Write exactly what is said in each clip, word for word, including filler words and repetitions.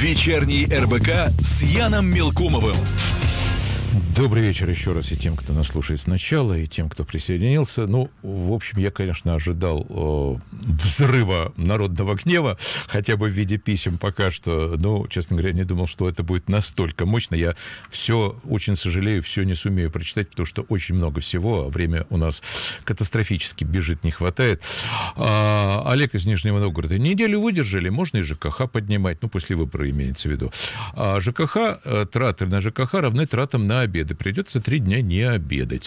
Вечерний эр бэ ка с Яном Мелкумовым. Добрый вечер еще раз и тем, кто нас слушает сначала, и тем, кто присоединился. Ну, в общем, я, конечно, ожидал э, взрыва народного гнева, хотя бы в виде писем пока что. Но, честно говоря, не думал, что это будет настолько мощно. Я все, очень сожалею, все не сумею прочитать, потому что очень много всего, а время у нас катастрофически бежит, не хватает. А, Олег из Нижнего Новгорода. Неделю выдержали, можно и жэ ка ха поднимать, ну, после выбора имеется в виду. А жэ ка ха, траты на жэ ка ха равны тратам на обеды. Придется три дня не обедать.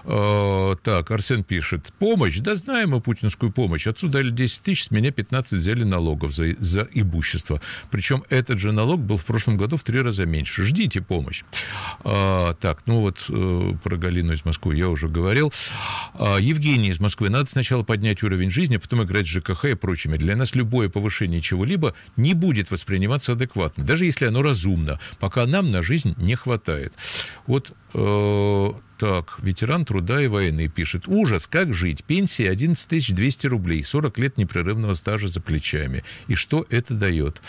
Э, так, Арсен пишет. Помощь? Да знаем мы путинскую помощь. Отсюда дали десять тысяч, с меня пятнадцать взяли налогов за, за имущество. Причем этот же налог был в прошлом году в три раза меньше. Ждите помощь. Э, так, ну вот э, про Галину из Москвы я уже говорил. Э, Евгений из Москвы. Надо сначала поднять уровень жизни, а потом играть с жэ ка ха и прочими. Для нас любое повышение чего-либо не будет восприниматься адекватно, даже если оно разумно, пока нам на жизнь не хватает. Вот, э, так, ветеран труда и войны пишет. Ужас, как жить? Пенсия одиннадцать тысяч двести рублей, сорок лет непрерывного стажа за плечами. И что это дает?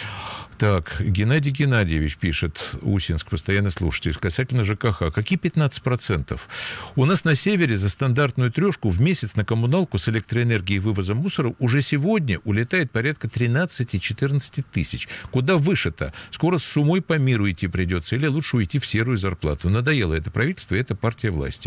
Так, Геннадий Геннадьевич пишет, Усинск, постоянно слушатель, касательно жэ ка ха. Какие пятнадцать процентов? У нас на севере за стандартную трешку в месяц на коммуналку с электроэнергией и вывозом мусора уже сегодня улетает порядка тринадцать-четырнадцать тысяч. Куда выше-то? Скоро с сумой по миру идти придется, или лучше уйти в серую зарплату. Надоело это правительство и это партия власти.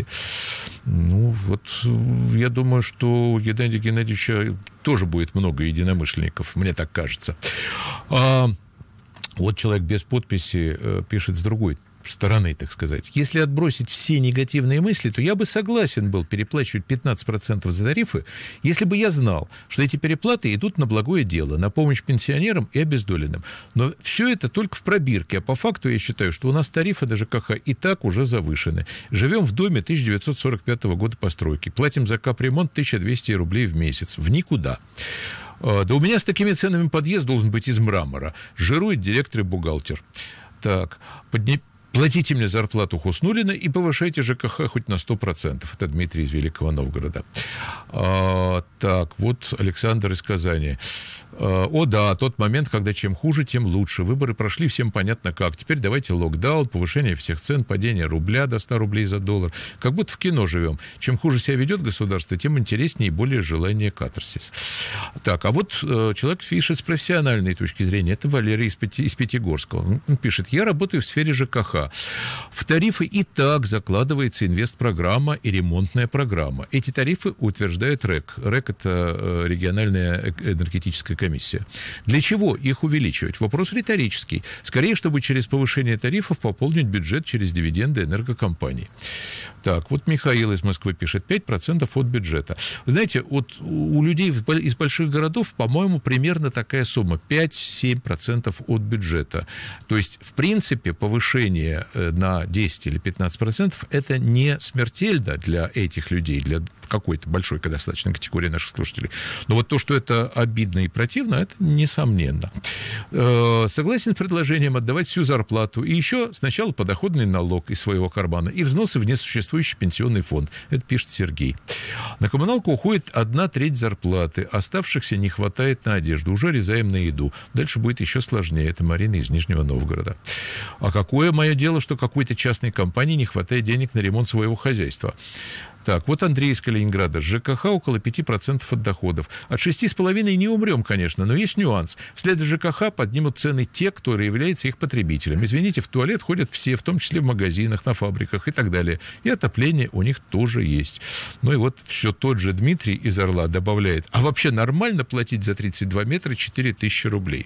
Ну, вот я думаю, что у Геннадия Геннадьевича тоже будет много единомышленников, мне так кажется. А... Вот человек без подписи э, пишет с другой стороны, так сказать. Если отбросить все негативные мысли, то я бы согласен был переплачивать пятнадцать процентов за тарифы, если бы я знал, что эти переплаты идут на благое дело, на помощь пенсионерам и обездоленным. Но все это только в пробирке, а по факту я считаю, что у нас тарифы на жэ ка ха и так уже завышены. Живем в доме тысяча девятьсот сорок пятого года постройки, платим за капремонт тысяча двести рублей в месяц, в никуда. Да у меня с такими ценами подъезд должен быть из мрамора. Жирует директор и бухгалтер. Так, подня... платите мне зарплату Хуснуллина и повышайте жэ ка ха хоть на сто процентов. Это Дмитрий из Великого Новгорода. А, так, вот Александр из Казани. О да, тот момент, когда чем хуже, тем лучше. Выборы прошли, всем понятно как. Теперь давайте локдаун, повышение всех цен, падение рубля до ста рублей за доллар. Как будто в кино живем. Чем хуже себя ведет государство, тем интереснее и более желание катарсис. Так, а вот э, человек пишет с профессиональной точки зрения. Это Валерий из, Пяти, из Пятигорского. Он пишет. Я работаю в сфере жэ ка ха. В тарифы и так закладывается инвестпрограмма и ремонтная программа. Эти тарифы утверждает рэк. рэк – это региональная энергетическая комиссия. Для чего их увеличивать? Вопрос риторический. Скорее, чтобы через повышение тарифов пополнить бюджет через дивиденды энергокомпаний. Так, вот Михаил из Москвы пишет. пять процентов от бюджета. Вы знаете, вот у людей из больших городов, по-моему, примерно такая сумма. пять-семь процентов от бюджета. То есть, в принципе, повышение на десять или пятнадцать процентов это не смертельно для этих людей, для какой-то большой достаточно категории наших слушателей. Но вот то, что это обидно и противно, это несомненно. Согласен с предложением отдавать всю зарплату и еще сначала подоходный налог из своего кармана и взносы в несуществующий пенсионный фонд. Это пишет Сергей. На коммуналку уходит одна треть зарплаты, оставшихся не хватает на одежду, уже резаем на еду. Дальше будет еще сложнее. Это Марина из Нижнего Новгорода. А какое мое дело, что какой-то частной компании не хватает денег на ремонт своего хозяйства? Так, вот Андрей из Калининграда. жэ ка ха около пять процентов от доходов. От шесть с половиной не умрем, конечно, но есть нюанс. Вслед за жэ ка ха поднимут цены те, кто является их потребителем. Извините, в туалет ходят все, в том числе в магазинах, на фабриках и так далее. И отопление у них тоже есть. Ну и вот все тот же Дмитрий из Орла добавляет. А вообще нормально платить за тридцать два метра четыре тысячи рублей?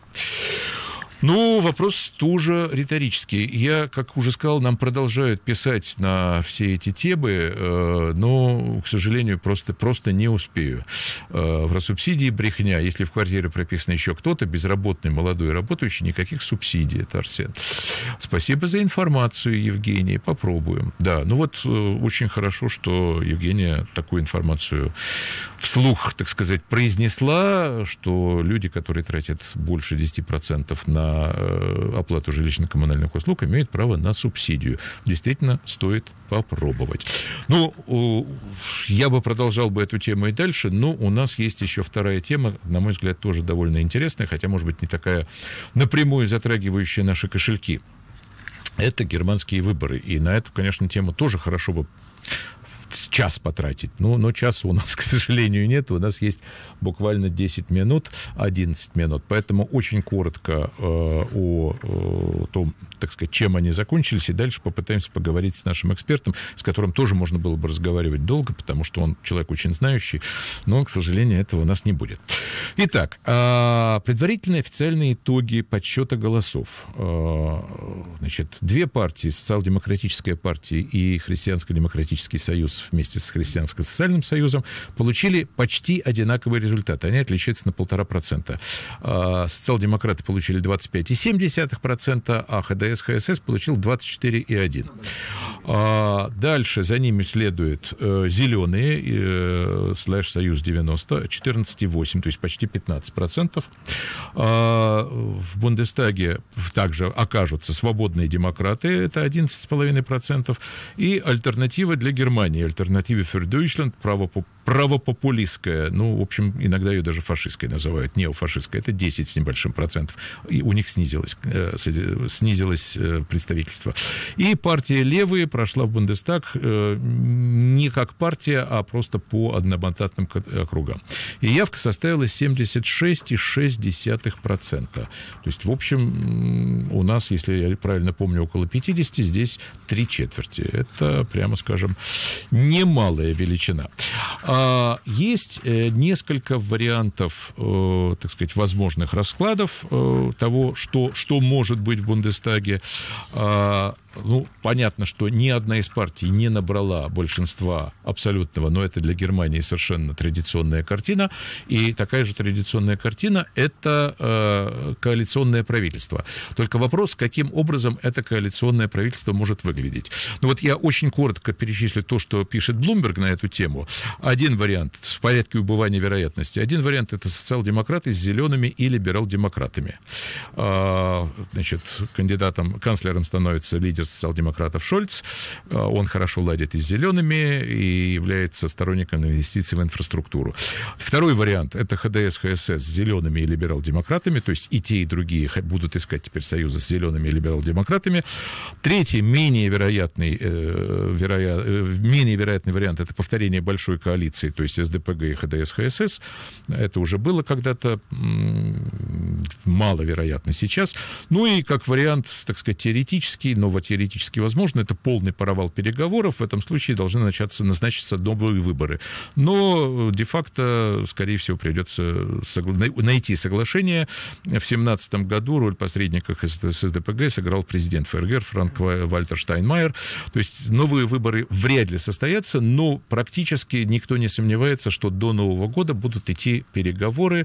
Ну, вопрос тоже риторический. Я, как уже сказал, нам продолжают писать на все эти темы, но, к сожалению, просто, просто не успею. Про субсидии брехня. Если в квартире прописан еще кто-то, безработный, молодой, работающий, никаких субсидий. Это Арсен. Спасибо за информацию, Евгений. Попробуем. Да, ну вот очень хорошо, что Евгения такую информацию вслух, так сказать, произнесла, что люди, которые тратят больше десяти процентов на на оплату жилищно-коммунальных услуг, имеют право на субсидию. Действительно, стоит попробовать. Ну, я бы продолжал бы эту тему и дальше, но у нас есть еще вторая тема, на мой взгляд, тоже довольно интересная, хотя, может быть, не такая напрямую затрагивающая наши кошельки. Это германские выборы. И на эту, конечно, тему тоже хорошо бы час потратить. Ну, но часа у нас, к сожалению, нет. У нас есть буквально десять минут, одиннадцать минут. Поэтому очень коротко э, о, о том, так сказать, чем они закончились. И дальше попытаемся поговорить с нашим экспертом, с которым тоже можно было бы разговаривать долго, потому что он человек очень знающий. Но, к сожалению, этого у нас не будет. Итак, э, предварительные официальные итоги подсчета голосов. Э, значит, две партии, Социал-демократическая партия и Христианско-демократический союз вместе с Христианско-социальным союзом, получили почти одинаковые результаты. Они отличаются на полтора процента. Социал-демократы получили двадцать пять целых семь десятых процента, а ХДС-ХСС получил двадцать четыре целых одна процента. Дальше за ними следуют зеленые, слэш союз девяносто, четырнадцать целых восемь десятых, то есть почти пятнадцать процентов. В Бундестаге также окажутся свободные демократы, это одиннадцать целых пять десятых процента, и альтернатива для Германии, альтернатива für Deutschland, правопопулистская, ну, в общем, иногда ее даже фашистской называют, неофашистская, это десять с небольшим процентов, и у них снизилось, снизилось представительство. И партия левые прошла в Бундестаг не как партия, а просто по одномандатным округам. И явка составила семьдесят шесть целых шесть десятых процента. То есть, в общем, у нас, если я правильно помню, около пятьдесят, здесь три четверти. Это, прямо скажем, немалая величина. Есть несколько вариантов, так сказать, возможных раскладов того, что, что может быть в Бундестаге. Ну, понятно, что ни одна из партий не набрала большинства абсолютного, но это для Германии совершенно традиционная картина. И такая же традиционная картина – это э, коалиционное правительство. Только вопрос, каким образом это коалиционное правительство может выглядеть. Ну, вот я очень коротко перечислю то, что пишет Bloomberg на эту тему. Один вариант в порядке убывания вероятности. Один вариант – это социал-демократы с зелеными и либерал-демократами. А, значит, кандидатом, канцлером становится лидер социал-демократов Шольц. Он хорошо ладит и с зелеными и является сторонником инвестиций в инфраструктуру. Второй вариант – это ХДС-ХСС с зелеными и либерал-демократами, то есть и те, и другие будут искать теперь союза с зелеными и либерал-демократами. Третий, менее вероятный, э, вероя... менее вероятный вариант – это повторение большой коалиции, то есть СДПГ и ХДС-ХСС. Это уже было когда-то, маловероятно сейчас. Ну и как вариант, так сказать, теоретический, но вот теоретически возможно, это полный провал переговоров. В этом случае должны начаться, назначиться новые выборы. Но де-факто, скорее всего, придется согла... найти соглашение. В две тысячи семнадцатом году роль посредника с СДПГ сыграл президент ФРГ Франк Вальтер Штайнмайер. То есть новые выборы вряд ли состоятся, но практически никто не сомневается, что до Нового года будут идти переговоры.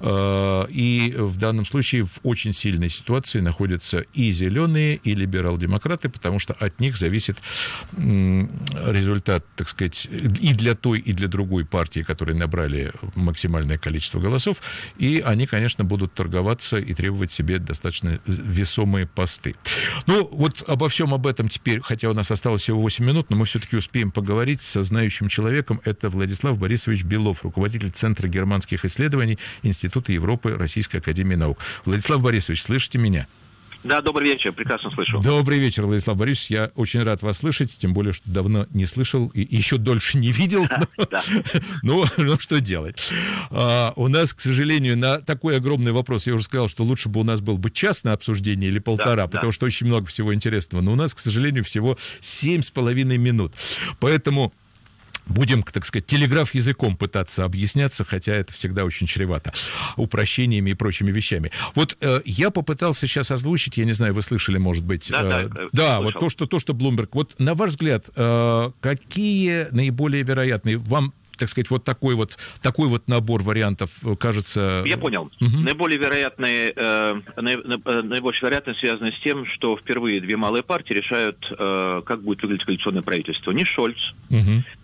И в данном случае в очень сильной ситуации находятся и зеленые, и либерал-демократы, потому что от них зависит результат, так сказать, и для той, и для другой партии, которые набрали максимальное количество голосов, и они, конечно, будут торговаться и требовать себе достаточно весомые посты. Ну, вот обо всем об этом теперь, хотя у нас осталось всего восемь минут, но мы все-таки успеем поговорить со знающим человеком. Это Владислав Борисович Белов, руководитель Центра германских исследований Института Европы Российской академии наук. Владислав Борисович, слышите меня? Да, добрый вечер, прекрасно слышу. Добрый вечер, Владислав Борисович. Я очень рад вас слышать, тем более, что давно не слышал и еще дольше не видел. Но что делать? У нас, к сожалению, на такой огромный вопрос, я уже сказал, что лучше бы у нас был бы час на обсуждение или полтора, потому что очень много всего интересного. Но у нас, к сожалению, всего семь с половиной минут. Поэтому будем, так сказать, телеграф-языком пытаться объясняться, хотя это всегда очень чревато упрощениями и прочими вещами. Вот э, я попытался сейчас озвучить, я не знаю, вы слышали, может быть... Да, э, да, да вот то что, то, что Bloomberg... Вот на ваш взгляд, э, какие наиболее вероятные вам, так сказать, вот такой вот, такой вот набор вариантов кажется... Я понял. Угу. Наиболее вероятные, э, наибольшая вероятность связана с тем, что впервые две малые партии решают, э, как будет выглядеть коалиционное правительство. Не Шольц, угу.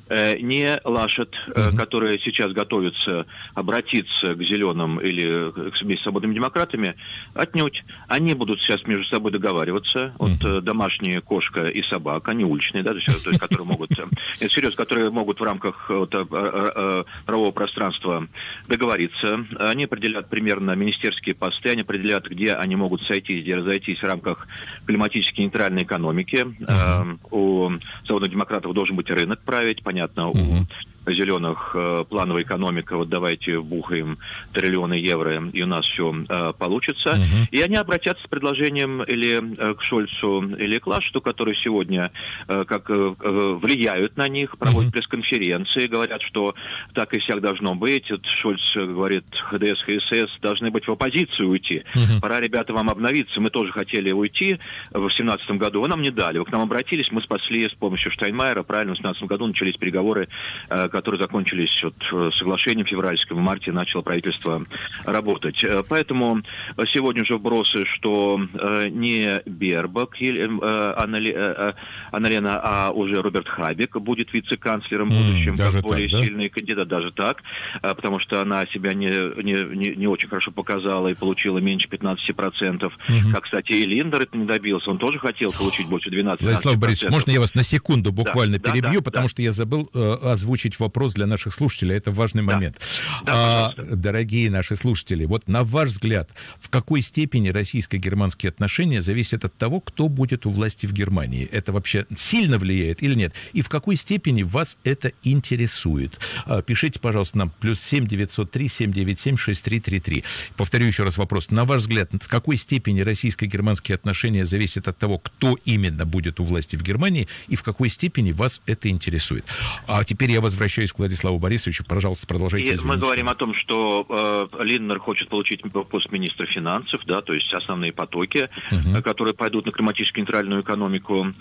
не Лашет, uh-huh. который сейчас готовится обратиться к зеленым или к вместе с свободными демократами, отнюдь. Они будут сейчас между собой договариваться. Uh-huh. Вот домашняя кошка и собака, они уличные, да, то есть, то есть которые могут, это серьезно, которые могут в рамках вот, правового пространства договориться. Они определят примерно министерские посты, они определят, где они могут сойтись, где разойтись в рамках климатически нейтральной экономики. Uh-huh. У свободных демократов должен быть рынок править, понятно. Угу. У зеленых э, плановая экономика, вот давайте вбухаем триллионы евро, и у нас все э, получится. Uh-huh. И они обратятся с предложением или э, к Шольцу, или к Лашету, которые сегодня э, как э, влияют на них, проводят uh-huh. пресс-конференции, говорят, что так и всяк должно быть. Вот Шольц говорит, ХДС, ХСС должны быть в оппозицию уйти. Uh-huh. Пора, ребята, вам обновиться. Мы тоже хотели уйти в семнадцатом году, вы нам не дали. Вы к нам обратились, мы спасли с помощью Штайнмайера. Правильно, в семнадцатом году начались переговоры, э, которые закончились вот, соглашением февральским. В марте начало правительство работать. Поэтому сегодня уже вбросы, что э, не Бербак, э, Анна-Лена, э, Анна-Лена, а уже Роберт Хабек будет вице-канцлером в будущем, mm, как более так, да? сильный кандидат, даже так, э, потому что она себя не, не, не, не очень хорошо показала и получила меньше пятнадцати процентов. Mm-hmm. Как, кстати, и Линдер это не добился. Он тоже хотел получить больше двенадцати процентов. Владислав Борисович, можно я вас на секунду буквально да, перебью, да, да, потому да. что я забыл э, озвучить вопрос для наших слушателей. Это важный да. момент. Да, а, дорогие наши слушатели, вот на ваш взгляд, в какой степени российско-германские отношения зависят от того, кто будет у власти в Германии? Это вообще сильно влияет или нет? И в какой степени вас это интересует? А, пишите, пожалуйста, нам плюс семь девятьсот три семь девять семь шесть три три три. Повторю еще раз вопрос. На ваш взгляд, в какой степени российско-германские отношения зависят от того, кто именно будет у власти в Германии, и в какой степени вас это интересует? А теперь я возвращаюсь к Владиславу Борисовичу. Пожалуйста, продолжайте. И мы говорим о том, что э, Линднер хочет получить пост министра финансов, да, то есть основные потоки, uh-huh. э, которые пойдут на климатически-нейтральную экономику.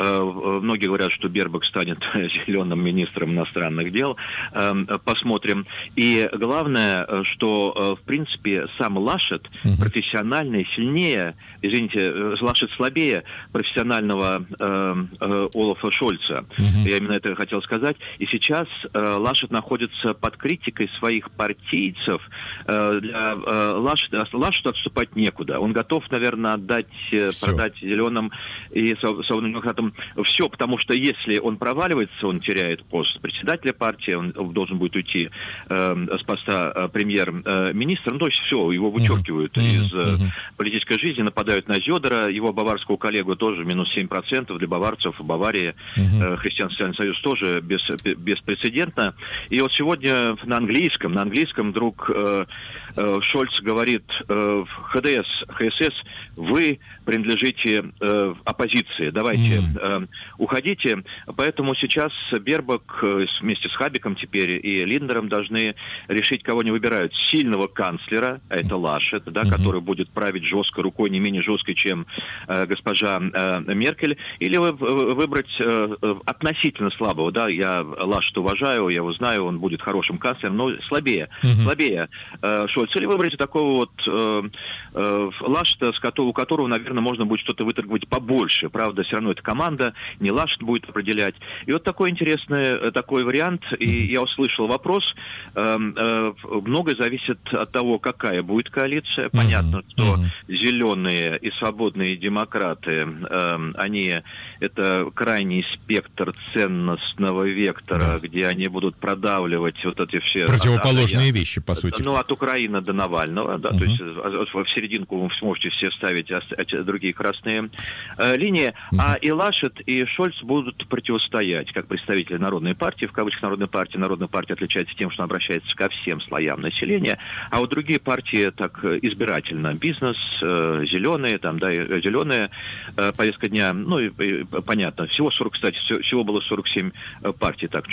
Э, многие говорят, что Бербак станет зеленым министром иностранных дел. Э, посмотрим. И главное, что, э, в принципе, сам Лашет uh-huh. профессионально и сильнее, извините, Лашет слабее профессионального э, э, Олафа Шольца. Uh-huh. Я именно это хотел сказать. И сейчас э, Лашет находится под критикой своих партийцев. Э, для э, Лашета, Лашету отступать некуда. Он готов, наверное, отдать, все. продать зеленым и свободным демократам все, потому что если он проваливается, он теряет пост председателя партии, он должен будет уйти э, с поста э, премьер-министра. Ну, то есть все, его вычеркивают uh-huh. из э, uh-huh. политической жизни, нападают на Зёдера, его баварского коллегу тоже минус семь процентов для баварцев в Баварии. Uh-huh. Э, Христианский социальный союз тоже без, беспрецедентно. И вот сегодня на английском, на английском вдруг э, э, Шольц говорит, э, ХДС, ХСС, вы принадлежите э, оппозиции, давайте mm. э, уходите. Поэтому сейчас Бербак э, вместе с Хабеком теперь и Линднером должны решить, кого они выбирают. Сильного канцлера, а это Лашет, да, mm-hmm. который будет править жесткой рукой, не менее жесткой, чем э, госпожа э, Меркель, или вы, выбрать э, относительно слабого, да, я Лашет уважаю, я его знаю, он будет хорошим канцлером, но слабее, mm-hmm. слабее э, Шольца, или выбрать такого вот э, э, Лашета, с которого, у которого, наверное, можно будет что-то выторговать побольше. Правда, все равно это команда, не Лашет будет определять. И вот такой интересный такой вариант. И я услышал вопрос. Э, э, многое зависит от того, какая будет коалиция. Понятно, uh-huh. что uh-huh. зеленые и свободные демократы, э, они, это крайний спектр ценностного вектора, uh-huh. где они будут продавливать вот эти все... Противоположные от, от, вещи, по сути. Ну, от Украины до Навального, да, uh-huh. то есть в серединку вы сможете все вставить другие красные э, линии, mm-hmm. а и Лашет, и Шольц будут противостоять, как представители Народной партии, в кавычках Народной партии. Народная партия отличается тем, что она обращается ко всем слоям населения, а вот другие партии так избирательно. Бизнес, э, зеленые, там, да, зеленые, э, повестка дня, ну, и, и, понятно, всего сорок, кстати, всего было сорок семь партий, так, чуть-чуть.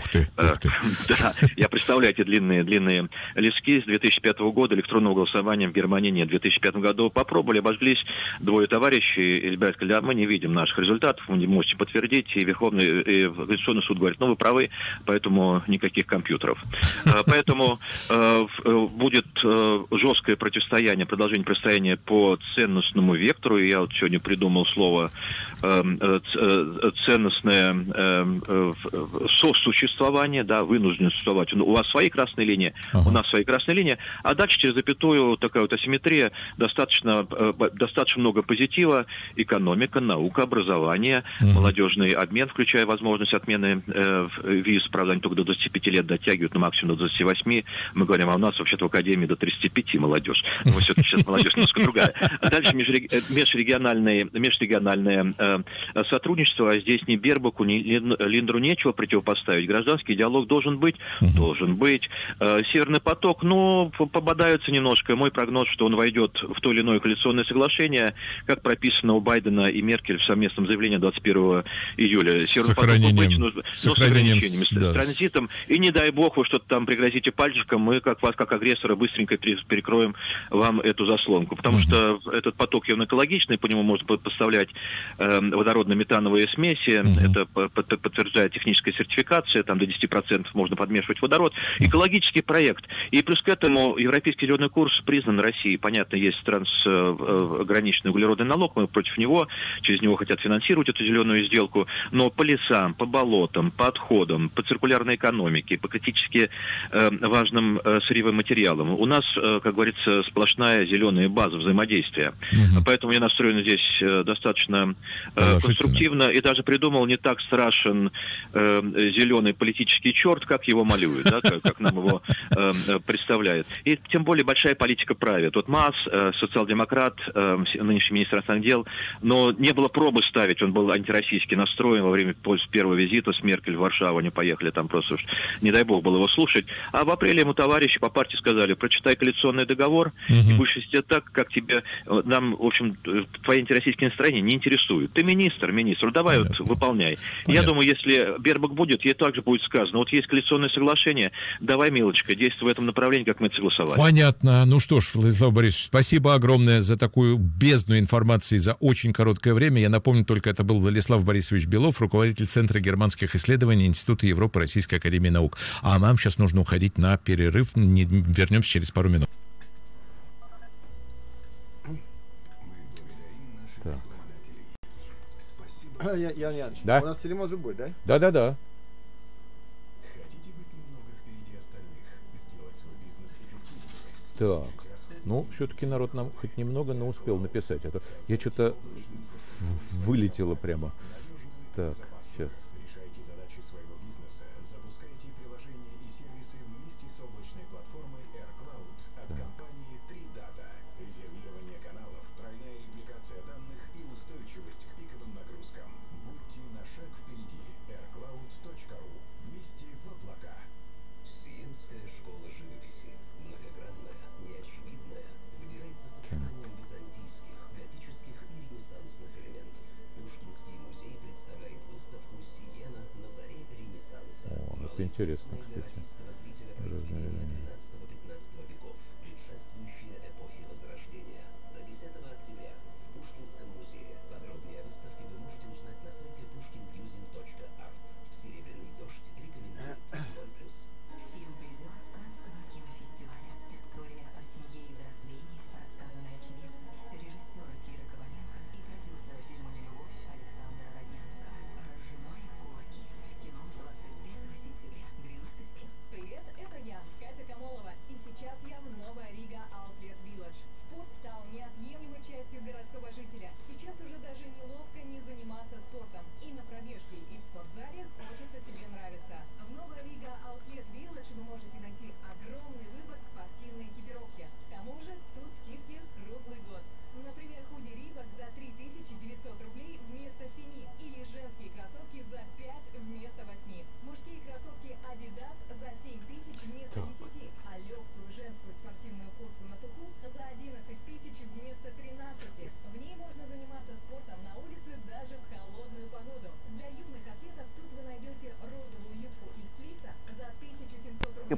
Ух ты, ух ты. Да, я представляю эти длинные, длинные листки. С две тысячи пятого года электронного голосования в Германии нет. В две тысячи пятом году попробовали, обожглись двое товарищей, и ребята сказали, да, мы не видим наших результатов, вы не можете подтвердить, и Верховный и Конституционный суд говорит, ну, вы правы, поэтому никаких компьютеров. Поэтому будет жесткое противостояние, продолжение противостояния по ценностному вектору. Я вот сегодня придумал слово ценностное сосуществование, да, вынуждено существовать. У вас свои красные линии, ага. у нас свои красные линии, а дальше через запятую такая вот асимметрия, достаточно, достаточно много позитива, экономика, наука, образование, угу. молодежный обмен, включая возможность отмены э, виз, правда, они только до двадцати пяти лет дотягивают, на максимум до двадцати восьми. Мы говорим, а у нас вообще-то в академии до тридцати пяти молодежь. Но все-таки сейчас молодежь немножко другая. А дальше межрегиональное, межрегиональное э, сотрудничество, а здесь ни Бербаку, ни Линдеру нечего противопоставить. Гражданский диалог должен быть, uh-huh. должен быть. Э, Северный поток, ну, пободаются немножко. Мой прогноз, что он войдет в то или иное коалиционное соглашение, как прописано у Байдена и Меркель в совместном заявлении двадцать первого июля. Северный поток будет, ну, с ограничениями, да. с транзитом. И не дай бог, вы что-то там пригрозите пальчиком, мы, как вас, как агрессора, быстренько перекроем вам эту заслонку. Потому uh-huh. что этот поток, он экологичный, по нему можно поставлять э, водородно-метановые смеси. Uh-huh. Это подтверждает техническая сертификация, там до десяти процентов можно подмешивать водород. Экологический проект. И плюс к этому европейский зеленый курс признан Россией. Понятно, есть трансграничный углеродный налог, мы против него, через него хотят финансировать эту зеленую сделку, но по лесам, по болотам, по отходам, по циркулярной экономике, по критически э, важным э, сырьевым материалам. У нас, э, как говорится, сплошная зеленая база взаимодействия. Угу. Поэтому я настроен здесь э, достаточно э, конструктивно и даже придумал не так страшен э, зеленый политический черт, как его малюют, да, как, как нам его э, представляют. И тем более большая политика правит. Вот Маас, э, социал-демократ, э, нынешний министр иностранных дел, но не было пробы ставить, он был антироссийски настроен во время первого визита с Меркель в Варшаву, они поехали там просто, не дай бог было его слушать. А в апреле ему товарищи по партии сказали, прочитай коалиционный договор, угу. и будешь вести так, как тебе, нам, в общем, твои антироссийские настроения не интересуют. Ты министр, министр, давай вот выполняй. Понятно. Я думаю, если Бербак будет, ей также будет сказано, вот есть коалиционное соглашение, давай, милочка, действуй в этом направлении, как мы это согласовали. Понятно. Ну что ж, Владислав Борисович, спасибо огромное за такую бездну информации за очень короткое время. Я напомню, только это был Владислав Борисович Белов, руководитель Центра германских исследований Института Европы Российской академии наук. А нам сейчас нужно уходить на перерыв. Не, вернемся через пару минут. Так. Я, я, я, да? У нас телемоз же будет, да? Да, да, да. Так, ну, все-таки народ нам хоть немного, но успел написать. А то я что-то вылетело прямо. Так, сейчас. Интересно, кстати. Привет, это я, Катя Камолова.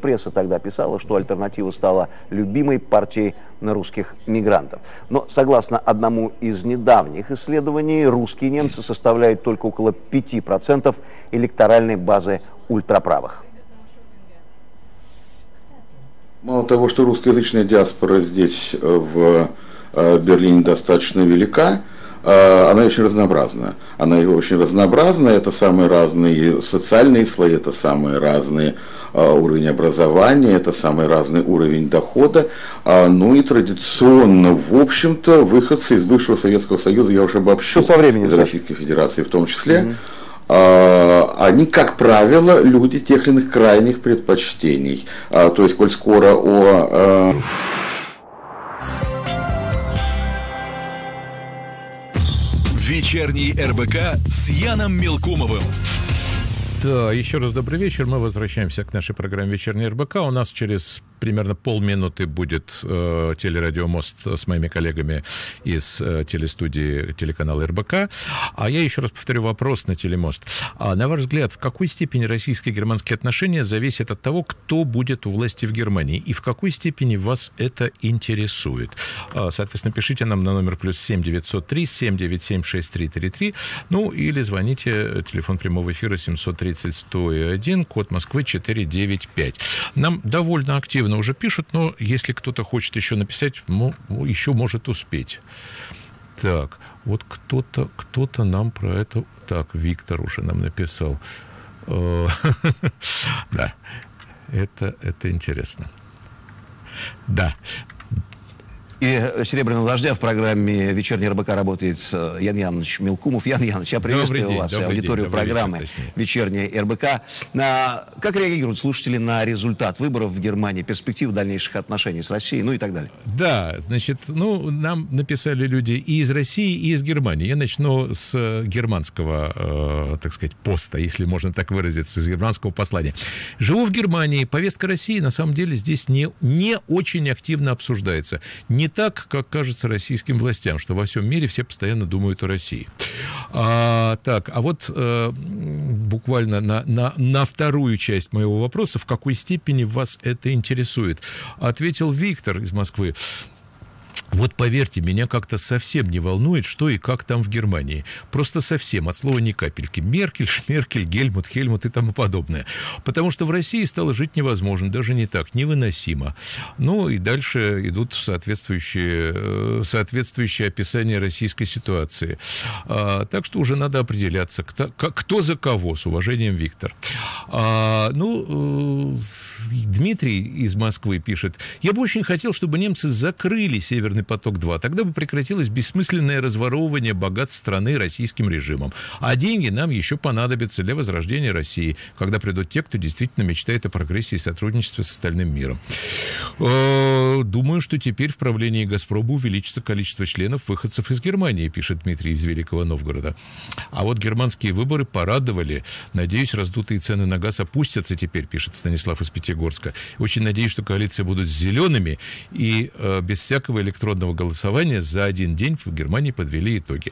пресса тогда писала, что альтернатива стала любимой партией русских мигрантов. Но, согласно одному из недавних исследований, русские немцы составляют только около пяти процентов электоральной базы ультраправых. Мало того, что русскоязычная диаспора здесь, в Берлине, достаточно велика, она очень разнообразна. Она очень разнообразна, это самые разные социальные слои, это самые разные уровень образования, это самый разный уровень дохода. Ну и традиционно, в общем-то, выходцы из бывшего Советского Союза, я уже обобщу, со временем, из Российской Федерации в том числе, mm-hmm. они, как правило, люди тех или иных крайних предпочтений. То есть, коль скоро о... Вечерний эр бэ ка с Яном Мелкумовым. Да, еще раз добрый вечер. Мы возвращаемся к нашей программе «Вечерний эр бэ ка». У нас через примерно полминуты будет э, телерадио «Мост» с моими коллегами из э, телестудии телеканала эр бэ ка. А я еще раз повторю вопрос на телемост. А, на ваш взгляд, в какой степени российско-германские отношения зависят от того, кто будет у власти в Германии? И в какой степени вас это интересует? А, соответственно, пишите нам на номер плюс семь девятьсот три семь девять семь шесть три три три. Ну, или звоните, телефон прямого эфира семьсот тридцать сто один, код Москвы четыреста девяносто пять. Нам довольно активно уже пишут, но если кто-то хочет еще написать, ну, еще может успеть. Так, вот кто-то, кто-то нам про это... Так, Виктор уже нам написал. Да, это, это интересно. Да. И «Серебряного дождя» в программе «Вечерний эр бэ ка» работает Ян Янович Мелкумов. Ян Янович, я приветствую день, вас и аудиторию день, программы вечер, «Вечерний эр бэ ка». На... Как реагируют слушатели на результат выборов в Германии, перспективы дальнейших отношений с Россией, ну и так далее? Да, значит, ну, нам написали люди и из России, и из Германии. Я начну с германского, э, так сказать, поста, если можно так выразиться, с германского послания. Живу в Германии. Повестка России, на самом деле, здесь не, не очень активно обсуждается. Не так, как кажется российским властям, что во всем мире все постоянно думают о России. А, так, а вот э, буквально на, на, на вторую часть моего вопроса, в какой степени вас это интересует, ответил Виктор из Москвы. Вот поверьте, меня как-то совсем не волнует, что и как там в Германии. Просто совсем, от слова ни капельки. Меркель, Шмеркель, Гельмут, Хельмут и тому подобное. Потому что в России стало жить невозможно, даже не так, невыносимо. Ну и дальше идут соответствующие, соответствующие описания российской ситуации. А, так что уже надо определяться, кто, кто за кого, с уважением, Виктор. А, ну, Дмитрий из Москвы пишет: я бы очень хотел, чтобы немцы закрыли Северный поток-два. Тогда бы прекратилось бессмысленное разворовывание богатств страны российским режимом. А деньги нам еще понадобятся для возрождения России, когда придут те, кто действительно мечтает о прогрессе и сотрудничестве с остальным миром. Думаю, что теперь в правлении «Газпрома» увеличится количество членов выходцев из Германии, пишет Дмитрий из Великого Новгорода. А вот германские выборы порадовали. Надеюсь, раздутые цены на газ опустятся теперь, пишет Станислав из Пятигорска. Очень надеюсь, что коалиции будут зелеными и э, без всякого электронного голосования за один день в Германии подвели итоги.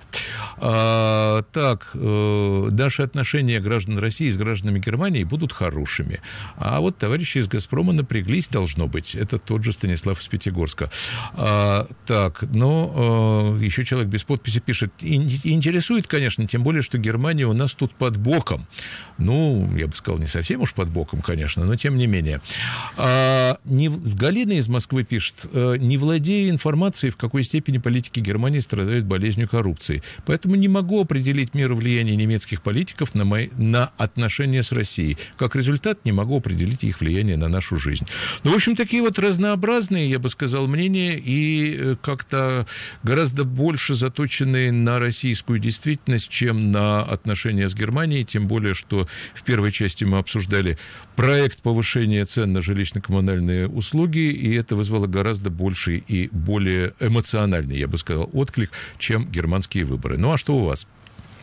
А, так, э, наши отношения граждан России с гражданами Германии будут хорошими. А вот товарищи из «Газпрома» напряглись, должно быть. Это тот же Станислав из Пятигорска. А, так, но э, еще человек без подписи пишет: интересует, конечно, тем более, что Германия у нас тут под боком. Ну, я бы сказал, не совсем уж под боком, конечно, но тем не менее. А, не, Галина из Москвы пишет: не владея информацией, в какой степени политики Германии страдают болезнью коррупции. Поэтому не могу определить меру влияния немецких политиков на, мои, на отношения с Россией. Как результат, не могу определить их влияние на нашу жизнь. Ну, в общем, такие вот разнообразные, я бы сказал, мнения и как-то гораздо больше заточенные на российскую действительность, чем на отношения с Германией. Тем более, что в первой части мы обсуждали проект повышения цен на жилищно-коммунальные услуги, и это вызвало гораздо больший и более эмоциональный, я бы сказал, отклик, чем германские выборы. Ну, а что у вас?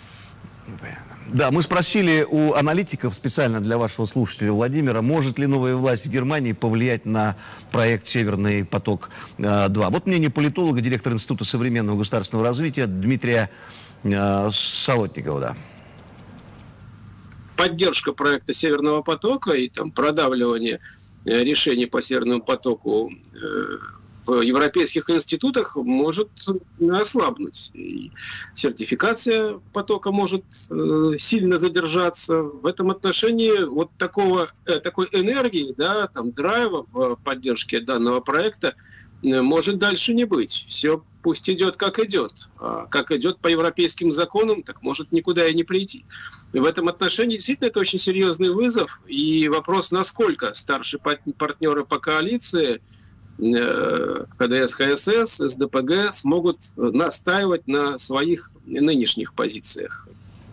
Да, мы спросили у аналитиков специально для вашего слушателя Владимира, может ли новая власть в Германии повлиять на проект «Северный поток-два». Вот мнение политолога, директора Института современного государственного развития Дмитрия э, Солотникова. Да. Поддержка проекта «Северного потока» и там продавливание решений по Северному потоку в европейских институтах может ослабнуть. И сертификация потока может сильно задержаться. В этом отношении вот такого, такой энергии, да, там, драйва в поддержке данного проекта может дальше не быть. Все пусть идет как идет. А как идет по европейским законам, так может никуда и не прийти. И в этом отношении действительно это очень серьезный вызов. И вопрос, насколько старшие партнеры по коалиции, КДС, ХСС, СДПГ смогут настаивать на своих нынешних позициях.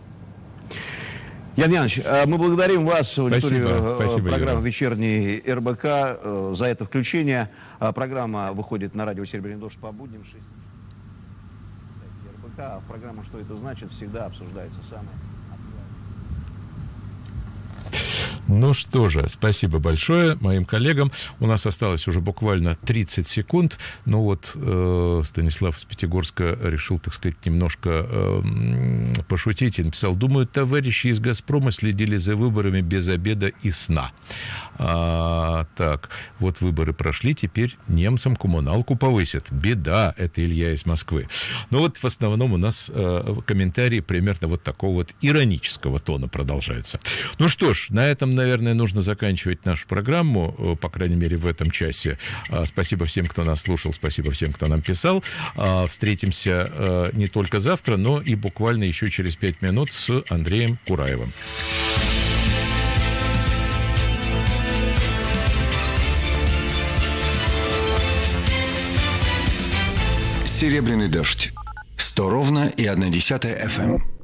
Ян Янович, мы благодарим вас, аудиторию Спасибо, программы Юра. «Вечерний РБК», за это включение. Программа выходит на радио «Серебряный дождь» по будням. шесть РБК. Программа «Что это значит?» всегда обсуждается самое. Ну что же, спасибо большое моим коллегам. У нас осталось уже буквально тридцать секунд. Ну вот э, Станислав из Пятигорска решил, так сказать, немножко э, пошутить и написал: думаю, товарищи из «Газпрома» следили за выборами без обеда и сна. А, так, вот выборы прошли, теперь немцам коммуналку повысят. Беда, это Илья из Москвы. Ну вот в основном у нас э, комментарии примерно вот такого вот иронического тона продолжаются. Ну что ж, на этом, наверное, нужно заканчивать нашу программу, по крайней мере, в этом часе. Спасибо всем, кто нас слушал, спасибо всем, кто нам писал. Встретимся не только завтра, но и буквально еще через пять минут с Андреем Кураевым. «Серебряный дождь». Сто ровно и одна десятая эф эм.